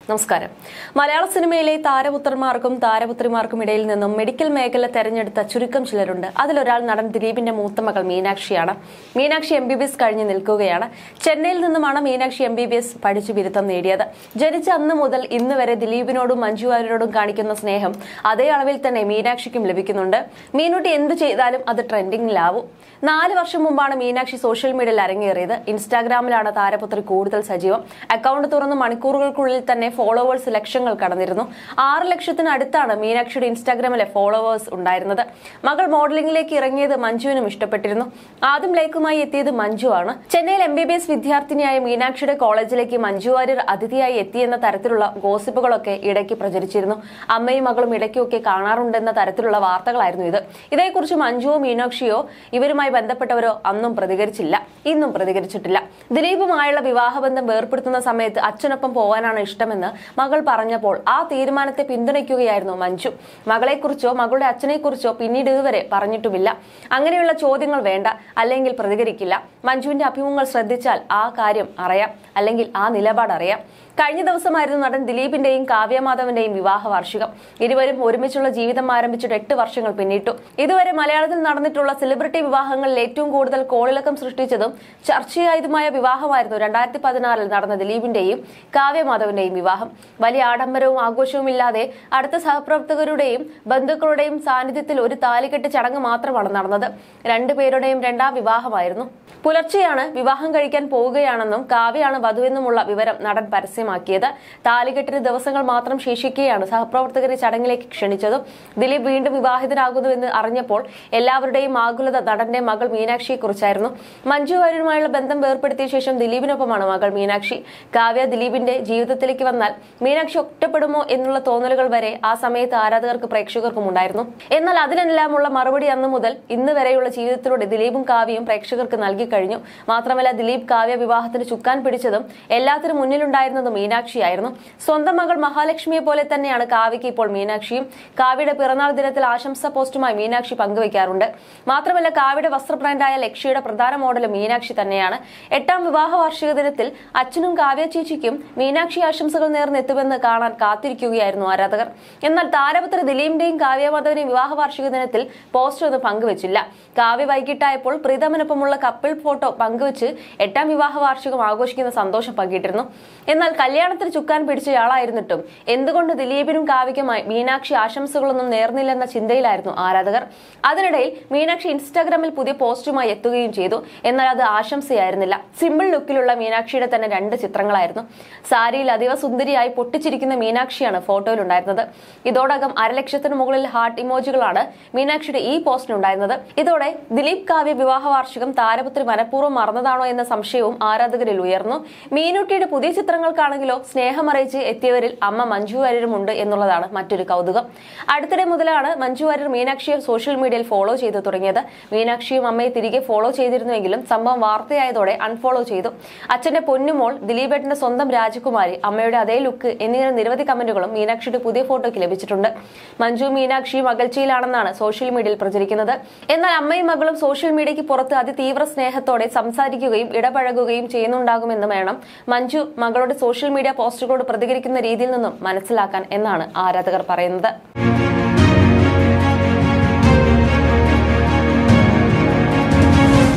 നമസ്കാരം. മലയാള സിനിമയിലെ താരപുത്രന്മാർക്കും താരപുത്രിമാർക്കും ഇടയിൽ നിന്നും മെഡിക്കൽ മേഖല തെരഞ്ഞെടുത്ത ചുരുക്കം ചിലരുണ്ട്. അതിലൊരാൾ നടൻ ദിലീപിന്റെ മൂത്ത മകൾ മീനാക്ഷിയാണ്. മീനാക്ഷി MBBS കഴിഞ്ഞ് നിൽക്കുകയാണ്. ചെന്നൈയിൽ നിന്നുമാണ് മീനാക്ഷി MBBS പഠിച്ചു ബിരുദം നേടിയത്. ജനിച്ച അന്ന് മുതൽ ഇന്ന് വരെ ദിലീപിനോടും മഞ്ജു വാര്യരോടും കാണിക്കുന്ന സ്നേഹം അതേ അളവിൽ തന്നെ മീനാക്ഷിക്കും ലഭിക്കുന്നുണ്ട്. മീനുട്ടി എന്ത് ചെയ്താലും അത് ട്രെൻഡിങ്ങിലാവും. 4 വർഷം മുമ്പാണ് മീനാക്ഷി സോഷ്യൽ മീഡിയയിൽ അരങ്ങേറിയത്. ഇൻസ്റ്റാഗ്രാമിലാണ് താരപുത്രി കൂടുതൽ സജീവം. അക്കൗണ്ട് തുറന്ന് മണിക്കൂറുകൾക്കുള്ളിൽ തന്നെ ഫോളോവേഴ്സ് ലക്ഷങ്ങൾ കടന്നിരുന്നു. 6 ലക്ഷത്തിന് അടുത്താണ് മീനാക്ഷിയുടെ ഇൻസ്റ്റാഗ്രാമിലെ ഫോളോവേഴ്സ് ഉണ്ടായിരുന്നത്. മകൾ മോഡലിംഗിലേക്ക് ഇറങ്ങിയത് മഞ്ജുവിനും ഇഷ്ടപ്പെട്ടിരുന്നു. ആദ്യം ലേക്കുമായി എത്തിയത് മഞ്ജു ആണ്. ചെന്നൈയിൽ MBBS വിദ്യാർത്ഥിനിയായ മീനാക്ഷിയുടെ കോളേജിലേക്ക് മഞ്ജു വാര്യർ അതിഥിയായി എത്തിയെന്ന തരത്തിലുള്ള ഗോസിപ്പുകളൊക്കെ ഇടയ്ക്ക് പ്രചരിച്ചിരുന്നു. അമ്മയും മകളും ഇടയ്ക്കൊക്കെ കാണാറുണ്ടെന്ന തരത്തിലുള്ള വാർത്തകളായിരുന്നു ഇത്. ഇതേക്കുറിച്ച് മഞ്ജുവോ മീനാക്ഷിയോ ഇവരുമായി ബന്ധപ്പെട്ടവരോ അന്നും പ്രതികരിച്ചില്ല, ഇന്നും പ്രതികരിച്ചിട്ടില്ല. ദിലീപുമായുള്ള വിവാഹബന്ധം വേർപ്പെടുത്തുന്ന സമയത്ത് അച്ഛനൊപ്പം പോകാനാണ് ഇഷ്ടമെന്ന് മകൾ പറഞ്ഞപ്പോൾ ആ തീരുമാനത്തെ പിന്തുണയ്ക്കുകയായിരുന്നു മഞ്ജു. മകളെക്കുറിച്ചോ മകളുടെ അച്ഛനെക്കുറിച്ചോ പിന്നീട് ഇതുവരെ പറഞ്ഞിട്ടുമില്ല. അങ്ങനെയുള്ള ചോദ്യങ്ങൾ വേണ്ട, അല്ലെങ്കിൽ പ്രതികരിക്കില്ല. മഞ്ജുവിന്റെ അഭിമുഖങ്ങൾ ശ്രദ്ധിച്ചാൽ ആ കാര്യം അറിയാം, അല്ലെങ്കിൽ ആ നിലപാട് അറിയാം. കഴിഞ്ഞ ദിവസമായിരുന്നു നടൻ ദിലീപിന്റെയും കാവ്യ മാധവന്റെയും വിവാഹ വാർഷികം. ഇരുവരും ഒരുമിച്ചുള്ള ജീവിതം ആരംഭിച്ചിട്ട് 8 വർഷങ്ങൾ പിന്നിട്ടു. ഇതുവരെ മലയാളത്തിൽ നടന്നിട്ടുള്ള സെലിബ്രിറ്റി വിവാഹങ്ങളിൽ ഏറ്റവും കൂടുതൽ കോളിളക്കം സൃഷ്ടിച്ചതും ചർച്ചയായതുമായ വിവാഹമായിരുന്നു 2016 നടന്ന ദിലീപിന്റെയും കാവ്യ മാധവന്റെയും വിവാഹം. വലിയ ആഡംബരവും ആഘോഷവും ഇല്ലാതെ അടുത്ത സഹപ്രവർത്തകരുടെയും ബന്ധുക്കളുടെയും സാന്നിധ്യത്തിൽ ഒരു താലികെട്ട് ചടങ്ങ് മാത്രമാണ് നടന്നത്. രണ്ടുപേരുടെയും രണ്ടാം വിവാഹമായിരുന്നു. പുലർച്ചെയാണ് വിവാഹം കഴിക്കാൻ പോവുകയാണെന്നും കാവ്യാണ് വധുവെന്നുമുള്ള വിവരം നടൻ പരസ്യമാക്കിയത്. താലികെട്ടിന് ദിവസങ്ങൾ മാത്രം ശേഷിക്കെയാണ് സഹപ്രവർത്തകരെ ചടങ്ങിലേക്ക് ക്ഷണിച്ചതും. ദിലീപ് വീണ്ടും വിവാഹിതനാകുന്നുവെന്ന് അറിഞ്ഞപ്പോൾ എല്ലാവരുടെയും ആകുലത നടന്റെ മകൾ മീനാക്ഷിയെക്കുറിച്ചായിരുന്നു. മഞ്ജു വാര്യരുമായുള്ള ബന്ധം വേർപ്പെടുത്തിയ ശേഷം ദിലീപിനൊപ്പമാണ് മകൾ മീനാക്ഷി. കാവ്യ ദിലീപിന്റെ ജീവിതത്തിലേക്ക് വന്നാൽ മീനാക്ഷി ഒറ്റപ്പെടുമോ എന്നുള്ള തോന്നലുകൾ വരെ ആ സമയത്ത് ആരാധകർക്ക് പ്രേക്ഷകർക്കും ഉണ്ടായിരുന്നു. എന്നാൽ അതിനെല്ലാമുള്ള മറുപടി അന്ന് മുതൽ ഇന്ന് വരെയുള്ള ജീവിതത്തിലൂടെ ദിലീപും കാവ്യയും പ്രേക്ഷകർക്ക് നൽകി കഴിഞ്ഞു. മാത്രമല്ല, ദിലീപ് കാവ്യ വിവാഹത്തിന് ചുക്കാൻ പിടിച്ചതും എല്ലാത്തിനും മുന്നിലുണ്ടായിരുന്നതും മീനാക്ഷിയായിരുന്നു. സ്വന്തം മകൾ മഹാലക്ഷ്മിയെ പോലെ തന്നെയാണ് കാവ്യയ്ക്ക് ഇപ്പോൾ മീനാക്ഷിയും. കാവ്യയുടെ പിറന്നാൾ ദിനത്തിൽ ആശംസാ പോസ്റ്റുമായി മീനാക്ഷി പങ്കുവയ്ക്കാറുണ്ട്. മാത്രമല്ല, കാവ്യയുടെ വസ്ത്ര ബ്രാൻഡായ ലക്ഷ്യയുടെ പ്രധാന മോഡലും മീനാക്ഷി തന്നെയാണ്. 8ാം വിവാഹ വാർഷിക ദിനത്തിൽ അച്ഛനും കാവ്യ ചേച്ചിക്കും മീനാക്ഷി ആശംസകൾ നേർന്നെത്തുമെന്ന് കാണാൻ കാത്തിരിക്കുകയായിരുന്നു ആരാധകർ. എന്നാൽ താരപുത്രി ദിലീപിന്റെയും കാവ്യ മാധവന്റെയും വിവാഹ വാർഷിക ദിനത്തിൽ പോസ്റ്റ് ഒന്നും പങ്കുവച്ചില്ല. കാവ്യ വൈകിട്ടായപ്പോൾ പ്രീതമനൊപ്പമുള്ള കപ്പിൾ ഫോട്ടോ പങ്കുവച്ച് 8ാം വിവാഹ വാർഷികം ആഘോഷിക്കുന്ന സന്തോഷം പങ്കിട്ടിരുന്നു. എന്നാൽ കല്യാണത്തിന് ചുക്കാൻ പിടിച്ചയാളായിരുന്നിട്ടും എന്തുകൊണ്ട് ദിലീപിനും കാവ്യയ്ക്കുമായി മീനാക്ഷി ആശംസകളൊന്നും നേർന്നില്ലെന്ന ചിന്തയിലായിരുന്നു ആരാധകർ. അതിനിടയിൽ മീനാക്ഷി ഇൻസ്റ്റാഗ്രാമിൽ പുതിയ പോസ്റ്റുമായി എത്തുകയും ചെയ്തു. എന്നാൽ അത് ആശംസയായിരുന്നില്ല. സിമ്പിൾ ലുക്കിലുള്ള മീനാക്ഷിയുടെ തന്നെ 2 ചിത്രങ്ങളായിരുന്നു. സാരിയിൽ അതീവ സുന്ദരിയായി പൊട്ടിച്ചിരിക്കുന്ന മീനാക്ഷിയാണ് ഫോട്ടോയിലുണ്ടായിരുന്നത്. ഇതോടകം 1.5 ലക്ഷത്തിന് മുകളിൽ ഹാർട്ട് ഇമോജികളാണ് മീനാക്ഷിയുടെ ഈ പോസ്റ്റിനുണ്ടായിരുന്നത്. ഇതോടെ ദിലീപ് കാവ്യ വിവാഹ വാർഷികം താരപുത്രി മനഃപൂർവ്വം മറന്നതാണോ എന്ന സംശയവും ആരാധകരിൽ ഉയർന്നു. മീനുട്ടിയുടെ പുതിയ ചിത്രങ്ങൾക്കാണെങ്കിലോ സ്നേഹമറിയിച്ച് എത്തിയവരിൽ അമ്മ മഞ്ജു വാര്യരുമുണ്ട് എന്നുള്ളതാണ് മറ്റൊരു കൗതുകം. അടുത്തിടെ മുതലാണ് മഞ്ജു വാര്യർ മീനാക്ഷിയെ സോഷ്യൽ മീഡിയയിൽ ഫോളോ ചെയ്തു തുടങ്ങിയത്. മീനാക്ഷിയും അമ്മയെ തിരികെ ഫോളോ ചെയ്തിരുന്നുവെങ്കിലും സംഭവം വാർത്തയായതോടെ അൺഫോളോ ചെയ്തു. അച്ഛന്റെ പൊന്നുമോൾ, ദിലീപേട്ടന്റെ സ്വന്തം രാജകുമാരി, അമ്മയുടെ അതേ ലുക്ക് എന്നിങ്ങനെ നിരവധി കമന്റുകളും മീനാക്ഷിയുടെ പുതിയ ഫോട്ടോയ്ക്ക് ലഭിച്ചിട്ടുണ്ട്. മഞ്ജു മീനാക്ഷിയും അകൽച്ചയിലാണെന്നാണ് സോഷ്യൽ മീഡിയയിൽ പ്രചരിക്കുന്നത്. എന്നാൽ അമ്മയും മകളും സോഷ്യൽ മീഡിയയ്ക്ക് പുറത്ത് അതിതീവ്ര സ്നേഹത്തോടെ സംസാരിക്കുകയും ഇടപഴകുകയും ചെയ്യുന്നുണ്ടാകുമെന്ന് വേണം മഞ്ജു മകളുടെ സോഷ്യൽ മീഡിയ പോസ്റ്റുകളോട് പ്രതികരിക്കുന്ന രീതിയിൽ നിന്നും മനസ്സിലാക്കാൻ എന്നാണ് ആരാധകർ പറയുന്നത്.